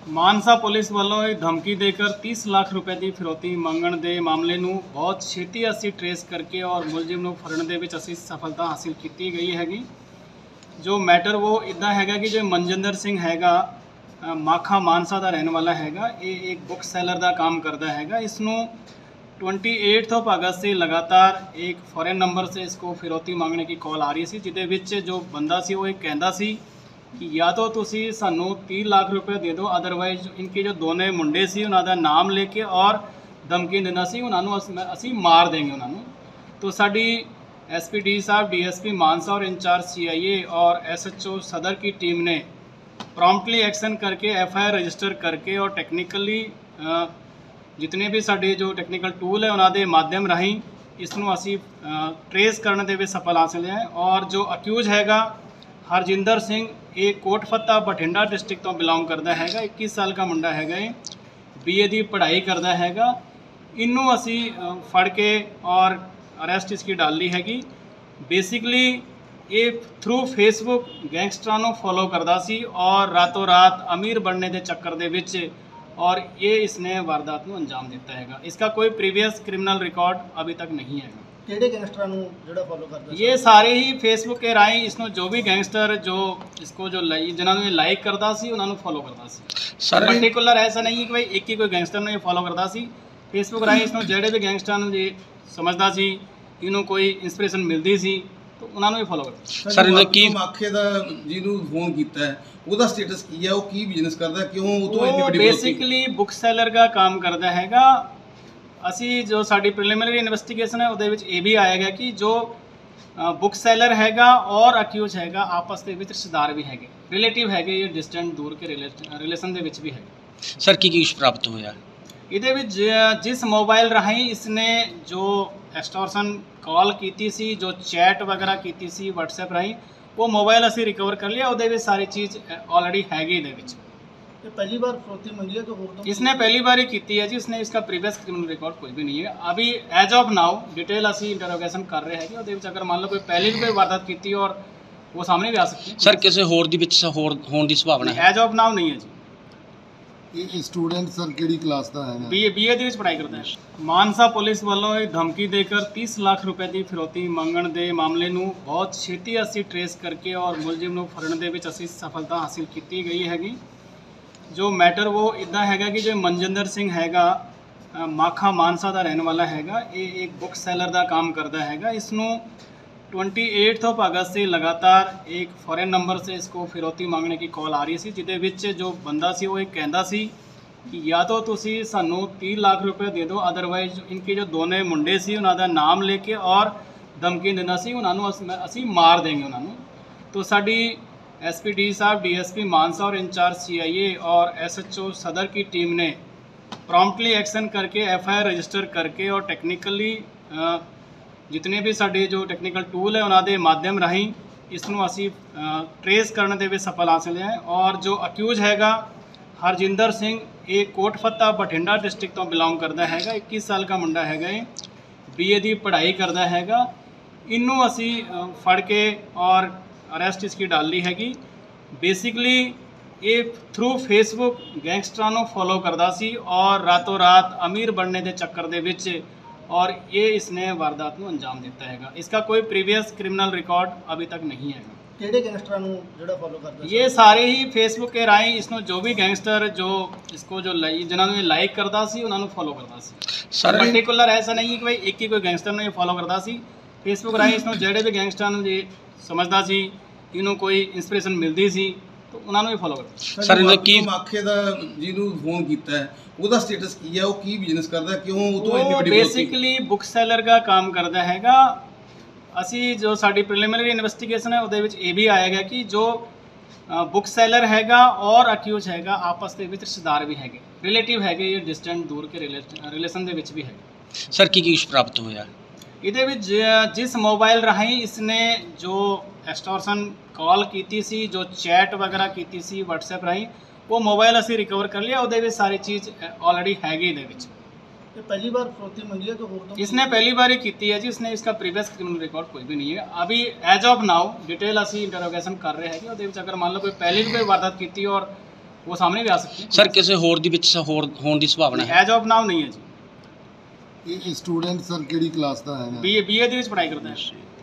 Mansa police ਵੱਲੋਂ ਇੱਕ ਧਮਕੀ ਦੇकर 30 ਲੱਖ ਰੁਪਏ ਦੀ ਫਿਰੌਤੀ ਮੰਗਣ ਦੇ ਮਾਮਲੇ ਨੂੰ ਬਹੁਤ ਛੇਤੀ ਅਸੀਂ ਟਰੇਸ ਕਰਕੇ ਔਰ ਮੁਲਜ਼ਮ ਨੂੰ ਫੜਨ ਦੇ ਵਿੱਚ ਅਸੀਂ ਸਫਲਤਾ ਹਾਸਿਲ ਕੀਤੀ ਗਈ ਹੈਗੀ। ਜੋ ਮੈਟਰ ਉਹ ਇਦਾਂ ਹੈਗਾ ਕਿ ਜੋ ਮਨਜਿੰਦਰ ਸਿੰਘ ਹੈਗਾ ਮਾਖਾ ਮਾਨਸਾ ਦਾ ਰਹਿਣ ਵਾਲਾ हैगा। ये एक बुक सेलर का काम करता हैगा। इसनों 28 अगस्त से लगातार एक फॉरेन नंबर से इसको फिरौती मांगने की कॉल आ रही सी, जिहदे विच जो बंदा सी वो एक कहता सी कि या तो तुसी सानू 30 लाख रुपए दे दो, अदरवाइज इनके जो दोने मुंडे सी उन्हां दा नाम लेके और धमकी दिंदा सी उन्हां नू असीं मार देंगे उन्हां नू। तो साडी SP साहब, DSP मानसा और इंचार्ज CIA और SHO सदर की टीम ने प्रॉम्प्टली एक्शन करके FIR रजिस्टर करके और टेक्निकली जितने भी साडे जो टेक्निकल टूल है उन्होंने माध्यम राही इसनों असी ट्रेस करने दे विच सफल हासिल है। और जो अक्यूज हैगा हरजिंदर सिंह, ये कोटफत्ता बठिंडा डिस्ट्रिक्ट तो बिलोंग करता हैगा। 21 साल का मुंडा हैगा, BA की पढ़ाई करता हैगा। इनू असी फड़ के और अरेस्ट इसकी डाल ली हैगी। बेसिकली ये थ्रू फेसबुक गैंगस्टरां नूं फॉलो करता सी और रातों रात अमीर बनने के चक्कर दे विच और ये इसने वारदात नूं अंजाम दिता हैगा। इसका कोई प्रीवियस क्रिमिनल रिकॉर्ड अभी तक नहीं है। किहड़े गैंगस्टरां नूं जिहड़ा फॉलो करदा सी? ये सारे ही फेसबुक के राही इसनों जो भी गैंगस्टर जो इसको जो जिन्हां नूं लाइक करता सी उन्हां नूं फॉलो करता सी। सर पर्टिकुलर ऐसा नहीं कि भाई एक ही कोई गैंगस्टर नूं ये फॉलो करता सी। फेसबुक राही इसनों जिहड़े भी गैंगस्टर नूं जी समझदा सी, इनू कोई इंस्पिरेशन मिलती सी तो उन्होंने भी फॉलो करता। सर इन्हें की माखे दा जिन्हों फोन किया है ਉਹਦਾ स्टेटस की है, वो की बिजनेस करता है, क्यों वो तो इतनी बड़ी बेसिकली बुक सेलर का काम करता हैगा। असी जो साडी प्रिलिमिनरी इन्वेस्टिगेशन है ਉਹਦੇ ਵਿੱਚ ਇਹ भी आएगा कि जो बुक सेलर हैगा और अक्यूज हैगा आपस ਦੇ ਵਿੱਚ ਰਿਸ਼ਤੇਦਾਰ भी हैगे, रिलेटिव हैगे, ये डिस्टेंट दूर के रिलेशन ਦੇ ਵਿੱਚ भी है। सर की कुछ प्राप्त होया ਇਹਦੇ ਵਿੱਚ जिस मोबाइल राही इसने जो एक्सटॉर्शन कॉल की सी, जो चैट वगैरह की सी WhatsApp राही, वो मोबाइल असी रिकवर कर लिया। ਉਹਦੇ ਵਿੱਚ सारी चीज़ ऑलरेडी हैगी। ਇਹਦੇ ਵਿੱਚ पहली बार फिरौती मंगी है तो इसने पहली बार ही की है जी। इसने इसका प्रीवियस क्रिमिनल रिकॉर्ड कोई भी नहीं है। अभी एज ऑफ नाउ डिटेल असी इंटरोगेशन कर रहे हैं। ਉਹਦੇ ਵਿੱਚ अगर मान लो कोई पहले भी कोई वारदात की और वो सामने भी आ सकती है। सर किसी होर दी विच होण दी संभावना है? एज ऑफ नाउ नहीं है जी। ਇਹ ਸਟੂਡੈਂਟ ਸਰ ਕਿਹੜੀ क्लास ਦਾ ਹੈ? BA ਦੇ ਵਿੱਚ ਪੜ੍ਹਾਈ ਕਰਦਾ ਹੈ। ਮਾਨਸਾ ਪੁਲਿਸ ਵੱਲੋਂ ਇੱਕ ਧਮਕੀ ਦੇकर 30 ਲੱਖ ਰੁਪਏ ਦੀ ਫਿਰੌਤੀ ਮੰਗਣ ਦੇ ਮਾਮਲੇ ਨੂੰ ਬਹੁਤ ਛੇਤੀ ਅਸੀਂ ਟਰੇਸ ਕਰਕੇ ਔਰ ਮੁਲਜ਼ਮ ਨੂੰ ਫੜਨ ਦੇ ਵਿੱਚ ਅਸੀਂ ਸਫਲਤਾ ਹਾਸਿਲ ਕੀਤੀ ਗਈ ਹੈਗੀ। ਜੋ ਮੈਟਰ ਉਹ ਇਦਾਂ ਹੈਗਾ ਕਿ ਜੋ ਮਨਜਿੰਦਰ ਸਿੰਘ ਹੈਗਾ ਮਾਖਾ ਮਾਨਸਾ ਦਾ ਰਹਿਣ ਵਾਲਾ हैगा। ये एक बुक सेलर का काम करता हैगा। इसनों 28 अगस्त से लगातार एक फॉरेन नंबर से इसको फिरौती मांगने की कॉल आ रही सी, जिहदे विच जो बंदा सी वो एक कहता सी कि या तो तुसी सानू 30 लाख रुपए दे दो, अदरवाइज इनके जो दोने मुंडे सी उन्हां दा नाम लेके और धमकी दिंदा सी उन्हां नू असीं मार देंगे उन्हां नू। तो साडी SP साहब, DSP मानसा और इंचार्ज CIA और SHO सदर की टीम ने प्रॉम्प्टली एक्शन करके FIR रजिस्टर करके और टेक्निकली जितने भी साडे जो टेक्निकल टूल है उन्होंने माध्यम राही इसनों असी ट्रेस करने दे विच सफल हासिल है। और जो अक्यूज हैगा हरजिंदर सिंह, ये कोटफत्ता बठिंडा डिस्ट्रिक्ट तो बिलोंग करता हैगा। 21 साल का मुंडा हैगा, BA की पढ़ाई करता हैगा। इनू असी फड़ के और अरेस्ट इसकी डाल ली हैगी। बेसिकली ये थ्रू फेसबुक गैंगस्टरां नूं फॉलो करता सी और रातों रात अमीर बनने के चक्कर दे विच और ये इसने वारदात नूं अंजाम दिता हैगा। इसका कोई प्रीवियस क्रिमिनल रिकॉर्ड अभी तक नहीं है। किहड़े गैंगस्टरां नूं जिहड़ा फॉलो करदा सी? ये सारे ही फेसबुक के राही इसनों जो भी गैंगस्टर जो इसको जो जिन्हां नूं लाइक करता सी उन्हां नूं फॉलो करता सी। सर पर्टिकुलर ऐसा नहीं कि भाई एक ही कोई गैंगस्टर नूं ये फॉलो करता सी। फेसबुक राही इसनों जिहड़े भी गैंगस्टर नूं जी समझदा सी, इनू कोई इंस्पिरेशन मिलती सी तो उन्होंने भी फॉलो करता। सर इन्हें की माखे दा जिन्हों फोन किया है ਉਹਦਾ स्टेटस की है, वो की बिजनेस करता है, क्यों वो तो इतनी बड़ी बेसिकली बुक सेलर का काम करता हैगा। असी जो साडी प्रिलिमिनरी इन्वेस्टिगेशन है ਉਹਦੇ ਵਿੱਚ ਇਹ भी आएगा कि जो बुक सेलर हैगा और अक्यूज हैगा आपस ਦੇ ਵਿੱਚ ਰਿਸ਼ਤੇਦਾਰ भी हैगे, रिलेटिव हैगे, ये डिस्टेंट दूर के रिलेशन ਦੇ ਵਿੱਚ भी है। सर की कुछ प्राप्त होया ਇਹਦੇ ਵਿੱਚ जिस मोबाइल राही इसने जो एक्सटॉर्शन कॉल की सी, जो चैट वगैरह की सी WhatsApp राही, वो मोबाइल असी रिकवर कर लिया। ਉਹਦੇ ਵਿੱਚ सारी चीज़ ऑलरेडी हैगी। ਇਹਦੇ ਵਿੱਚ पहली बार फिरौती मंगी है तो इसने पहली बार ही की है जी। इसने इसका प्रीवियस क्रिमिनल रिकॉर्ड कोई भी नहीं है। अभी एज ऑफ नाउ डिटेल असी इंटरोगेशन कर रहे हैं। ਉਹਦੇ ਵਿੱਚ अगर मान लो कोई पहले भी कोई वारदात की और ਉਹ ਸਾਹਮਣੇ ਵੀ ਆ ਸਕਦੀ ਹੈ ਸਰ ਕਿਸੇ ਹੋਰ ਦੀ ਵਿੱਚ ਹੋਰ ਹੋਣ ਦੀ ਸੰਭਾਵਨਾ ਹੈ? ਐਜ ਆਫ ਨਾਓ ਨਹੀਂ ਹੈ ਜੀ। ਇਹ ਸਟੂਡੈਂਟ ਸਰ ਕਿਹੜੀ ਕਲਾਸ ਦਾ ਹੈਗਾ? ਬੀਏ ਦੇ ਵਿੱਚ ਪੜ੍ਹਾਈ ਕਰਦਾ ਹੈ।